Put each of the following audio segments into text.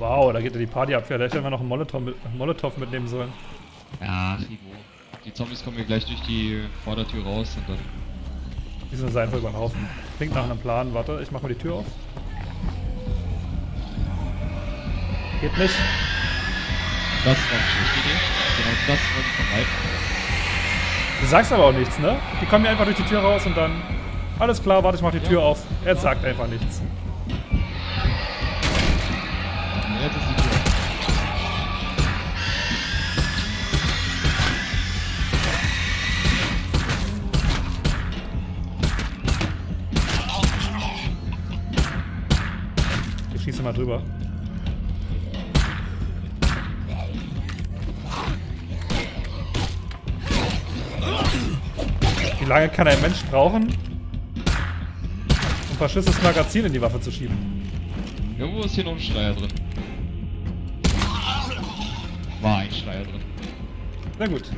Wow, da geht ja die Partyabwehr. Da hätte ich einfach noch einen Molotow mitnehmen sollen. Ja, Rivo. Die Zombies kommen hier gleich durch die Vordertür raus und dann... Die sind einfach über den Haufen. Klingt nach einem Plan. Warte, ich mach mal die Tür auf. Geht nicht. Das war eine schlechte Idee. Genau das wollte ich vermeiden. Du sagst aber auch nichts, ne? Die kommen ja einfach durch die Tür raus und dann... Alles klar, warte, ich mach die Tür auf. Er sagt einfach nichts. Ja, jetzt ist die Tür. Ich schieße mal drüber. Wie lange kann ein Mensch brauchen, um ein verschissenes Magazin in die Waffe zu schieben? Irgendwo ist hier noch ein Schleier drin. War ein Schleier drin. Na gut.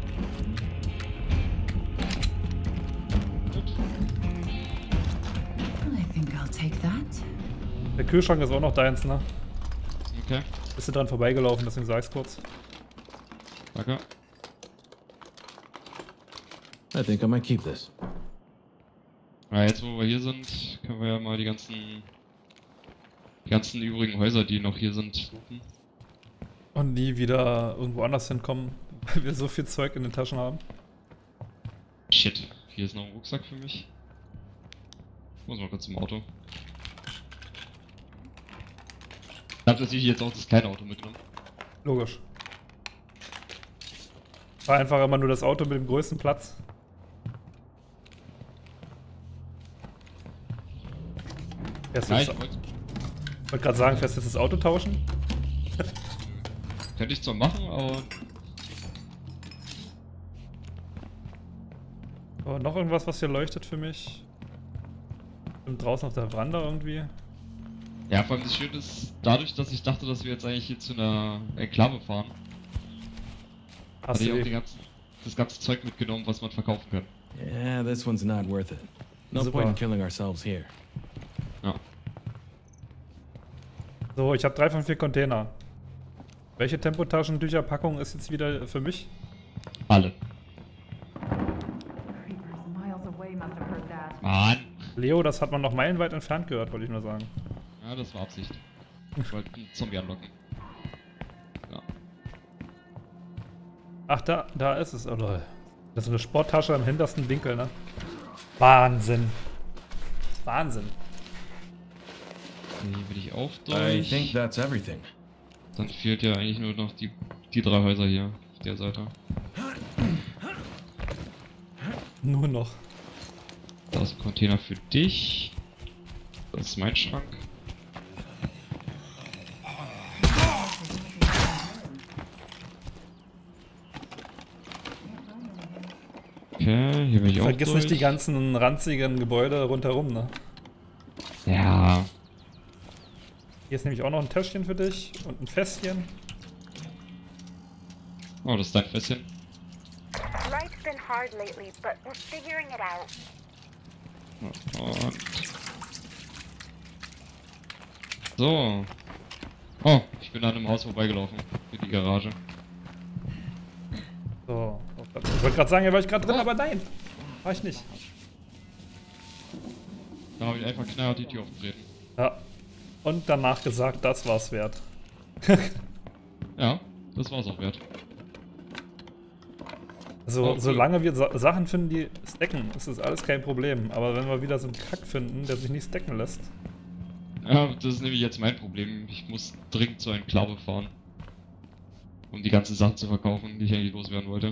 I think I'll take that. Der Kühlschrank ist auch noch deins, ne? Okay. Bist du dran vorbeigelaufen, deswegen sag ich's kurz. Danke. I think I might keep this. Ja, jetzt wo wir hier sind, können wir ja mal die ganzen übrigen Häuser, die noch hier sind, suchen. Und nie wieder irgendwo anders hinkommen, weil wir so viel Zeug in den Taschen haben. Shit, hier ist noch ein Rucksack für mich. Ich muss mal kurz zum Auto. Ich hab natürlich jetzt auch das kleine Auto mitgenommen. Logisch. War einfach immer nur das Auto mit dem größten Platz. Ja, ich Ich wollte gerade sagen, fährst du jetzt das Auto tauschen? könnte ich zwar machen, aber... Oh, noch irgendwas, was hier leuchtet für mich? Und draußen auf der Veranda irgendwie? Ja, vor allem das Schöne ist, dadurch, dass ich dachte, dass wir jetzt eigentlich hier zu einer Enklave fahren, Hast hatte ich du auch das ganze Zeug mitgenommen, was man verkaufen kann. Yeah, this one's not worth it. No Super. point in killing ourselves here. Ja. So, ich habe 3 von 4 Container. Welche Tempotaschentücherpackung ist jetzt wieder für mich? Alle. Creepers miles away must have heard that. Mann! Leo, das hat man noch meilenweit entfernt gehört, wollte ich nur sagen. Ja, das war Absicht. Ich wollte einen Zombie anlocken. Ja. Ach, da ist es. Oh, lol. Das ist eine Sporttasche im hintersten Winkel, ne? Wahnsinn. Wahnsinn. Hier will ich auch I think durch. that's everything. Dann fehlt ja eigentlich nur noch die 3 Häuser hier auf der Seite. Nur noch. Da ist ein Container für dich. Das ist mein Schrank. Okay, hier bin ich auch Vergiss nicht die durch. ganzen ranzigen Gebäude rundherum, ne? Ja. Hier ist nämlich auch noch ein Täschchen für dich und ein Fässchen. Oh, das ist dein Fässchen. Life's been hard lately, but we're figuring it out. Und... So. Oh, ich bin an einem Haus vorbeigelaufen. Für die Garage. So. Ich wollte gerade sagen, hier war ich gerade drin, aber nein. War ich nicht. Da habe ich einfach knallhart die Tür aufgetreten. Ja. Und danach gesagt, das war's wert. Ja, das war's auch wert. Also, Oh, cool. solange wir Sachen finden, die stacken, ist das alles kein Problem. Aber wenn wir wieder so einen Kack finden, der sich nicht stacken lässt. Ja, das ist nämlich jetzt mein Problem. Ich muss dringend zur Enklave fahren. Um die ganzen Sachen zu verkaufen, die ich eigentlich loswerden wollte.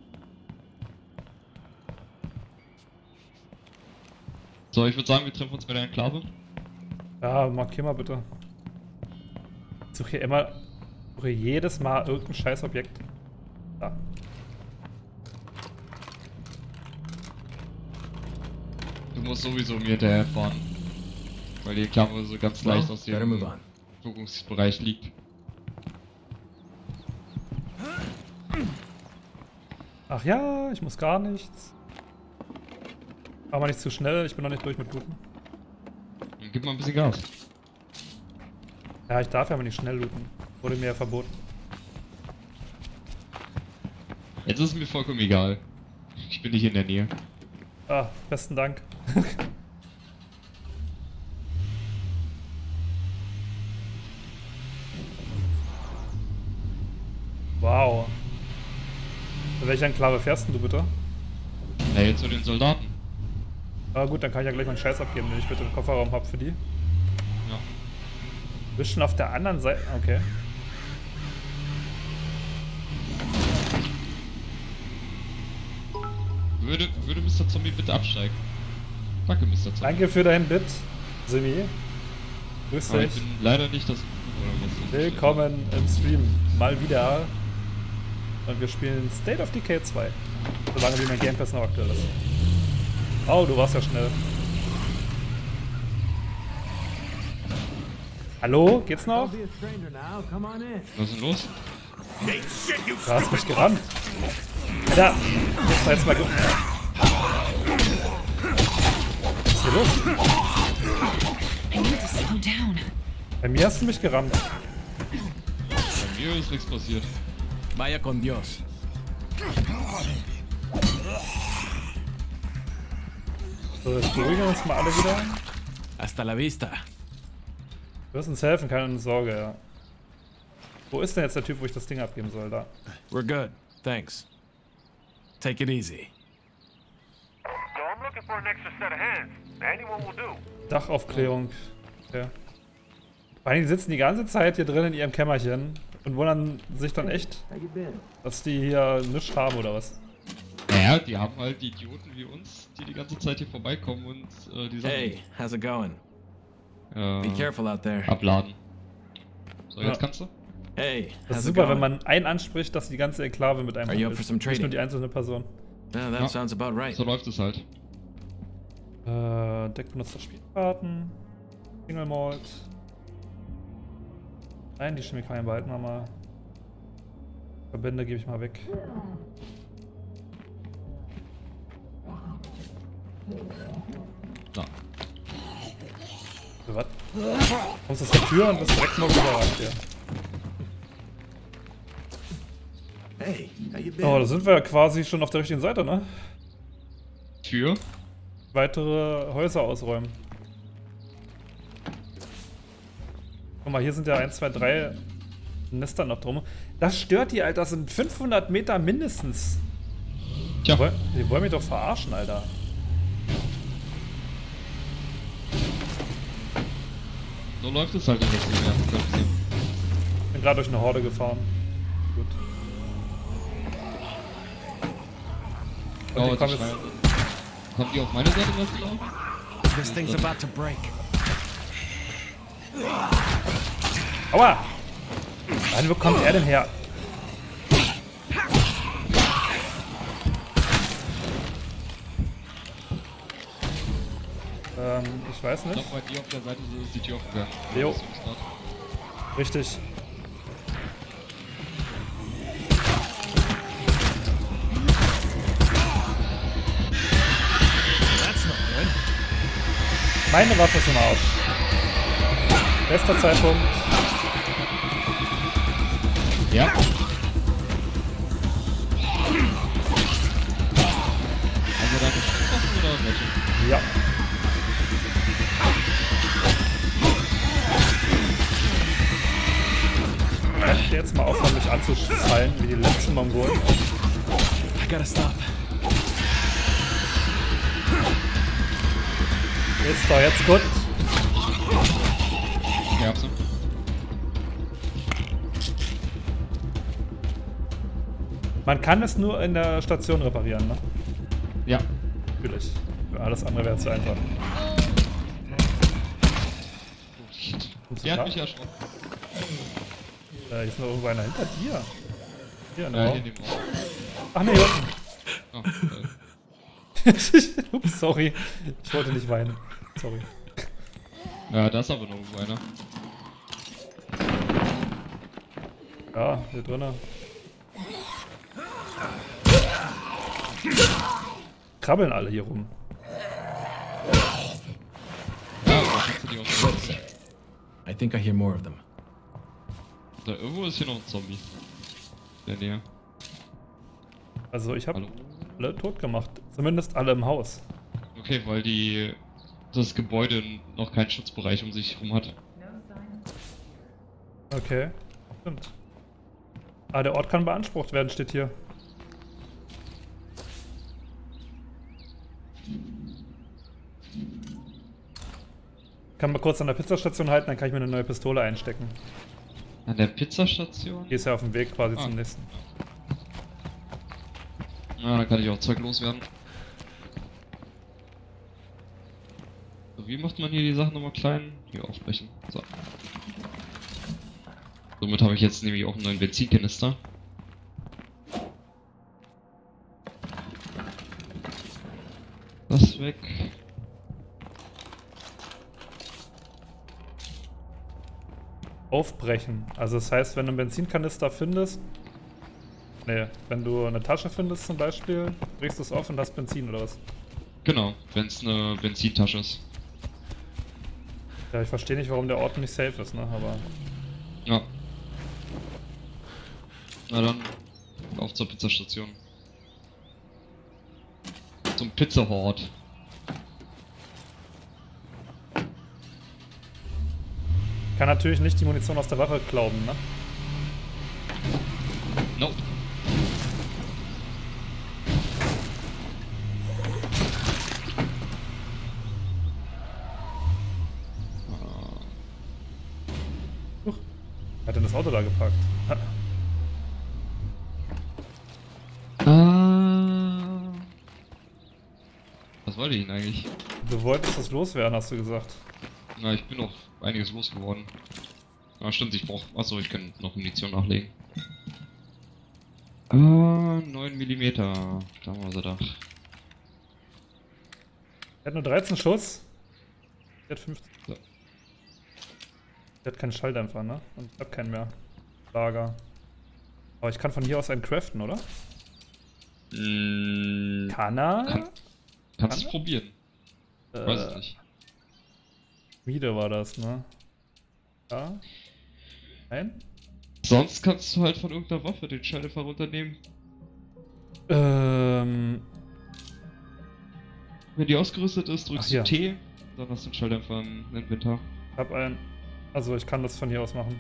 So, ich würde sagen, wir treffen uns bei der Enklave. Ja, markier mal bitte. Ich suche hier immer, suche jedes Mal irgendein Scheißobjekt. Da. Du musst sowieso mir hinterher fahren. Weil die Enklave so ganz Well, leicht aus better move dem on. Wirkungsbereich liegt. Ach ja, ich muss gar nichts. Aber nicht zu schnell, ich bin noch nicht durch mit Bluten. Dann gib mal ein bisschen Gas. Ja, ich darf ja aber nicht schnell looten. Wurde mir ja verboten. Jetzt ist es mir vollkommen egal. Ich bin nicht in der Nähe. Ah, besten Dank. Wow. In welcher Enklave fährst denn du bitte? Na, jetzt zu den Soldaten. Ah gut, dann kann ich ja gleich meinen Scheiß abgeben, den ich bitte im Kofferraum habe für die. Ja. Du bist schon auf der anderen Seite. Okay. Würde Mr. Zombie bitte absteigen? Danke, Mr. Zombie. Danke für deinen Bit, Simi. Grüß Aber dich. ich bin leider nicht das... Oder was? Willkommen im Stream. Mal wieder. Und wir spielen State of Decay 2. Solange wie mein Game Pass noch aktuell ist. Oh, du warst ja schnell. Hallo? Geht's noch? Was ist denn los? Du hast mich gerammt. Alter, jetzt mal was ist hier los? I need to slow down. Bei mir hast du mich gerammt. Bei mir ist nichts passiert. Vaya con Dios. So, jetzt beruhigen wir uns mal alle wieder. Hasta la vista. Du wirst uns helfen, keine Sorge, ja. Wo ist denn jetzt der Typ, wo ich das Ding abgeben soll? Da. We're good. Thanks. Take it easy. So I'm looking for an extra set of hands. Anyone will do. Dachaufklärung. Okay. Vor allem, die sitzen die ganze Zeit hier drin in ihrem Kämmerchen und wundern sich dann echt, dass die hier nichts haben oder was. Naja, die haben halt die Idioten wie uns, die die ganze Zeit hier vorbeikommen und die Sachen Hey, how's it going? Be careful out there. abladen. So, jetzt Ja. kannst du? Hey, Das how's ist it super, going? wenn man einen anspricht, dass die ganze Enklave mit einem Are you up handelt. for some Nicht nur trading? die einzelne Person. Yeah, that Ja. sounds about right. So läuft es halt. Deck benutzt das Spielkarten. Single Malt. Nein, die Chemikalien behalten wir mal. Verbände gebe ich mal weg. Na. So, was? Kommst du aus der Tür und bist direkt mal überrannt hier. Hey, how you been? Oh, da sind wir quasi schon auf der richtigen Seite, ne? Tür? Weitere Häuser ausräumen. Guck mal, hier sind ja 1, 2, 3 Nester noch drum. Das stört die, Alter. Das sind 500 Meter mindestens. Tja. Die wollen mich doch verarschen, Alter. So läuft es halt in das Ding, ja. Ich bin gerade durch eine Horde gefahren. Gut. Und Oh, die kommen die jetzt. schreien. Kommt die auf meine Seite was gelaufen? This thing's about to break. Aua! Mann, wo kommt er denn her? Ich weiß Ich nicht. glaube, bei dir auf der Seite ist die Tür aufgegangen. Jo. Das ist grad. Richtig. That's not good. Meine Waffe ist im Arsch. Bester Zeitpunkt. Ja. Also da geschossen oder welche? Ja. Könnt ihr jetzt mal aufhören, mich anzufallen, wie die letzten Mongolen? I gotta stop. Ist doch jetzt gut. Ja, hab's. Man kann es nur in der Station reparieren, ne? Ja. Natürlich. Für alles andere wäre es zu einfach. Oh, shit. Kommst du Der hat klar? mich erschrocken. Hier ist noch irgendwo einer hinter dir. Hier, Hier ne? in dem Raum. Ach ne, hier unten. Oh, Ups, sorry. Ich wollte nicht weinen. Sorry. ja, da ist aber noch irgendwo einer. Ja, hier drinnen. Krabbeln alle hier rum. Ja, aber da kannst du die auch schon. I think I hear more of them. Da irgendwo ist hier noch ein Zombie. In der Nähe. Also ich habe Hallo? alle tot gemacht. Zumindest alle im Haus. Okay, weil das Gebäude noch keinen Schutzbereich um sich herum hat. Okay, stimmt. Ah, der Ort kann beansprucht werden, steht hier. Kann mal kurz an der Pizzastation halten, dann kann ich mir eine neue Pistole einstecken. An der Pizzastation? Die ist ja auf dem Weg quasi zum Ah. nächsten. Ja, dann kann ich auch Zeug loswerden. So, wie macht man hier die Sachen nochmal klein? Hier aufbrechen. So. Somit habe ich jetzt nämlich auch einen neuen Benzinkanister. Das weg. Aufbrechen. Also das heißt, wenn du einen Benzinkanister findest... Nee, wenn du eine Tasche findest zum Beispiel, brichst du es auf und hast Benzin oder was? Genau, wenn es eine Benzintasche ist. Ja, ich verstehe nicht, warum der Ort nicht safe ist, ne? Aber... Ja. Na dann, auf zur Pizzastation. Zum Pizzahort. Kann natürlich nicht die Munition aus der Waffe glauben, ne? Nope. Wer hat denn das Auto da geparkt? Ha. Was wollte ich denn eigentlich? Du wolltest das loswerden, hast du gesagt. Na, ich bin noch einiges losgeworden. Ah, stimmt, ich brauch. Achso, ich kann noch Munition nachlegen. 9 mm. Da haben wir sie da. Er hat nur 13 Schuss. Der hat 15. So. Der hat keinen Schalldämpfer, ne? Und ich hab keinen mehr. Lager. Aber ich kann von hier aus einen craften, oder? Kann er? Kannst es probieren. Ich weiß es nicht. Schmiede war das, ne? Ja? Nein? Sonst kannst du halt von irgendeiner Waffe den Schalldämpfer runternehmen. Ähm. Wenn die ausgerüstet ist, drückst Ach, du ja. T, dann hast du einen Schalldämpfer im Inventar. Ich hab einen. Also ich kann das von hier aus machen.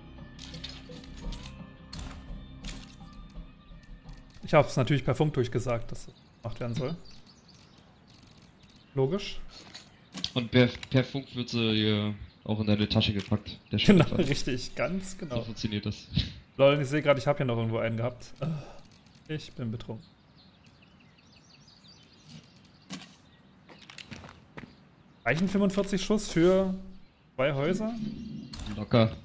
Ich hab's natürlich per Funk durchgesagt, dass das gemacht werden soll. Logisch. Und per Funk wird sie hier auch in deine Tasche gepackt. Der Genau, Schalldämpfer. richtig, ganz genau. So funktioniert das. Lol, ich sehe gerade, ich habe hier noch irgendwo einen gehabt. Ich bin betrunken. Reichen 45 Schuss für 2 Häuser? Locker.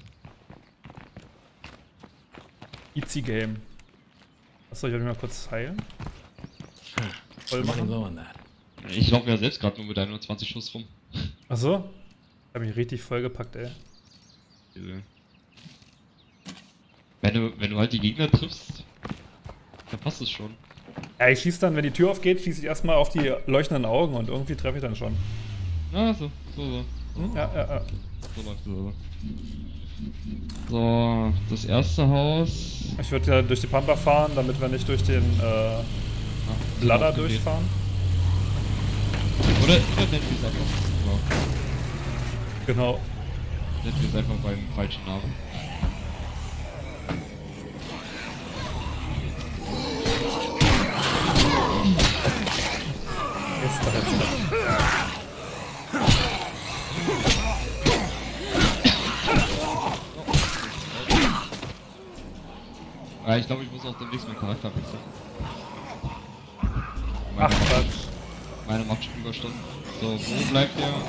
Easy Game. Achso, ich will mich mal kurz heilen. Voll Running machen. low on that. Ich laufe ja selbst gerade nur mit 21 Schuss rum. Achso. Ich hab mich richtig vollgepackt, ey. Wenn du halt die Gegner triffst, dann passt es schon. Ja, ich schieße dann, wenn die Tür aufgeht, schieße ich erstmal auf die leuchtenden Augen und irgendwie treffe ich dann schon. Ah, so. Hm? Ja. So läuft es aber. So, das erste Haus. Ich würde ja durch die Pampa fahren, damit wir nicht durch den Ladder durchfahren. Oder nennen wir es einfach. Ja. Genau. Nennen wir es einfach beim falschen Namen. Ist doch jetzt. Ja, ich glaube, ich muss auch demnächst meinen Charakter wechseln. Ach, Quatsch. Meine macht schon Überstunden. So, wo bleibt der?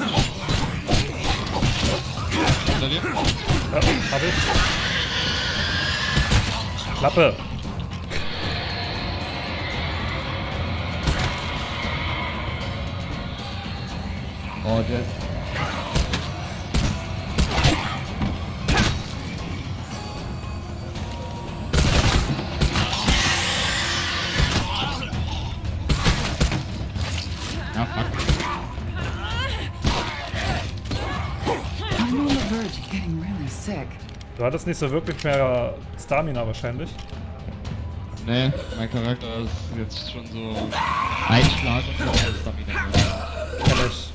Hinter dir? Ja, hab ich. Klappe. Oh, der. Ja, fuck. I'm on the verge of getting really sick. Du Du hattest nicht so wirklich mehr Stamina wahrscheinlich. Nee, mein Charakter ist jetzt schon so ein Schlag und so alles Stamina. Kenn ich.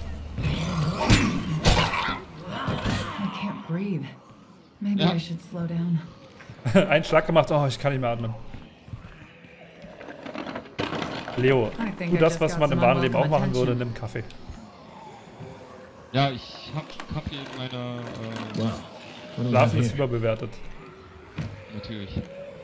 I can't breathe. Maybe Ja. I should slow down. Einen Schlag gemacht, oh, ich kann nicht mehr atmen. Leo, tu das, was man im wahren Leben auch machen würde, nimm Kaffee. Ja, ich hab Kaffee in meiner, Wow. What do we Schlafen have ist here? überbewertet. natürlich.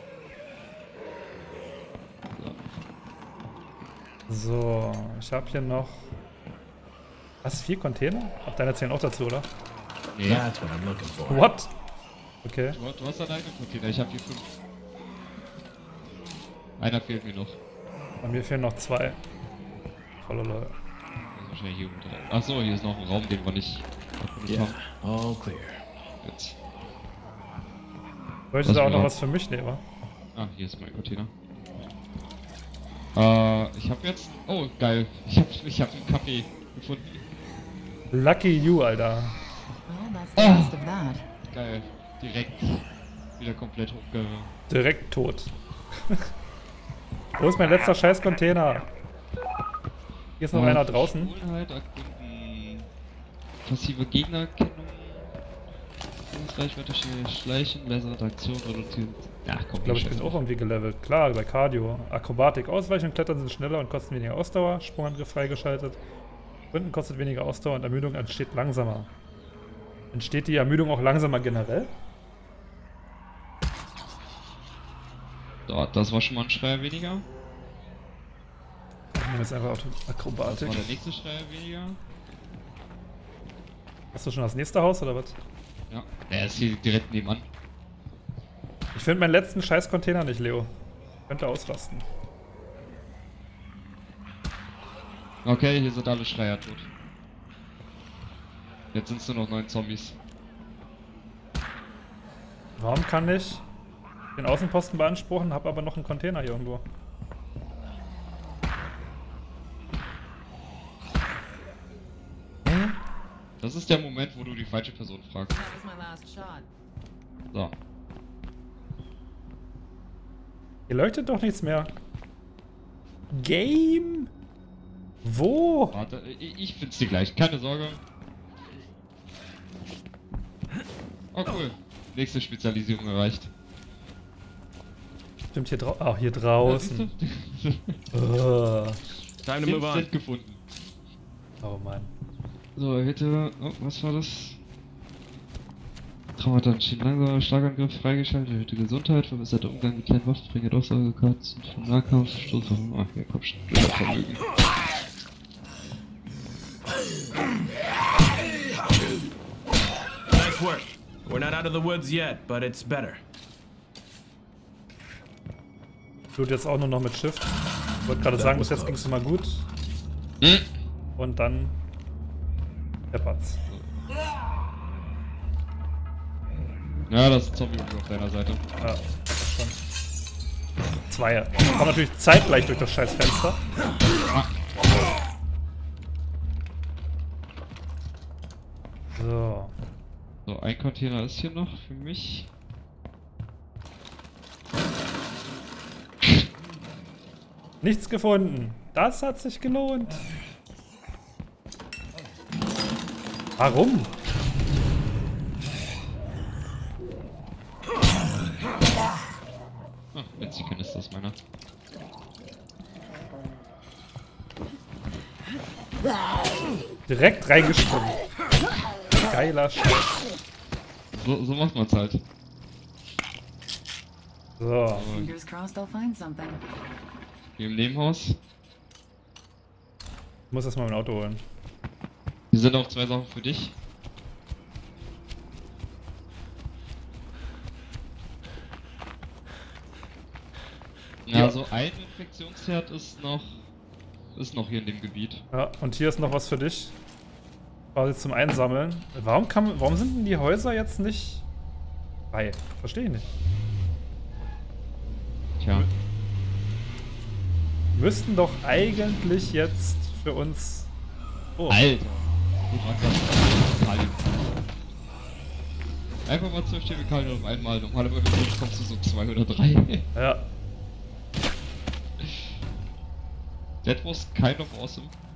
So, ich habe hier noch... Was, 4 Container? Ach, deine zählen auch dazu, oder? Nee, That's what I'm looking for. What? Okay. du hast alleine Container, ich hab hier 5. Einer fehlt mir noch. Bei mir fehlen noch 2. Lol. Das ist wahrscheinlich hier unter. Achso, hier ist noch ein Raum, den wir nicht Yeah, haben. all clear. Jetzt. Wolltest du Was auch noch war? was für mich nehmen? Ah, hier ist mein Container. Ich hab jetzt... Oh, geil. Ich hab einen Kaffee gefunden. Lucky you, Alter. Well, that's the last of that. Geil. Direkt wieder komplett hochge... Direkt tot. Wo ist mein letzter scheiß Container? Hier ist noch einer draußen. Verschwulenheit, erkunden, passive Gegnererkennung, Reichweite, Schleichen, bessere Traktion, reduzieren. Ja, komm, Ich glaube, ich bin auch irgendwie gelevelt. Klar, bei Cardio. Akrobatik, Ausweichen und Klettern sind schneller und kosten weniger Ausdauer. Sprungangriff freigeschaltet. Sprinten kostet weniger Ausdauer und Ermüdung entsteht langsamer. Entsteht die Ermüdung auch langsamer generell? So, das war schon mal ein Schreier weniger. Ich nehme jetzt einfach Das Akrobatik. war der nächste Schreier weniger. Hast du schon das nächste Haus oder was? Ja, der ist hier direkt nebenan. Ich finde meinen letzten scheiß Container nicht, Leo. Könnte ausrasten. Okay, hier sind alle Schreier tot. Jetzt sind es nur noch 9 Zombies. Warum kann ich den Außenposten beanspruchen, habe aber noch einen Container hier irgendwo? Das ist der Moment, wo du die falsche Person fragst. That was my last shot. So. Hier leuchtet doch nichts mehr. Game? Wo? Warte, ich find's dir gleich, keine Sorge. Oh cool. Nächste Spezialisierung erreicht. Stimmt hier draußen. Ach, hier Ja, draußen. siehst du? Time to move on. Instant gefunden. Oh Mann. So, hätte. Oh, was war das? Traumata entstehen langsamer, Schlagangriff freigeschaltet, erhöhte Gesundheit, verbesserter Umgang mit kleinen Waffen, verringert Aussagekarten von Nahkampf, Stoßwaffen. Ach, hier kommt schon wieder Vermögen. Nice work. We're not out of the woods yet, but it's better. Tut jetzt auch nur noch mit Shift. Ich wollte gerade sagen, bis jetzt ging es immer gut. Und dann peppert's. Ja, das ist Zombie auf deiner Seite. Ja, das schon. 2. Kommt natürlich zeitgleich durch das scheiß Fenster. So. So, ein Container ist hier noch für mich. Nichts gefunden. Das hat sich gelohnt. Warum? Ah, Benzin-Kanister ist meiner. Direkt reingesprungen. Geiler Scheiß. So macht man's halt. So. Fingers crossed I'll find something. Hier im Nebenhaus. Ich muss erstmal mein Auto holen. Hier sind auch 2 Sachen für dich. Ja, Ja. so ein Infektionsherd ist noch hier in dem Gebiet. Ja, und hier ist noch was für dich. Quasi zum Einsammeln. Warum sind denn die Häuser jetzt nicht frei? Verstehe ich nicht. Tja. Müssten doch eigentlich jetzt für uns... Oh, Alter! Du magst das. Einfach mal 12 Chemikalien auf einmal. Normalerweise kommst du so 2 oder 3. Ja. That was kind of awesome.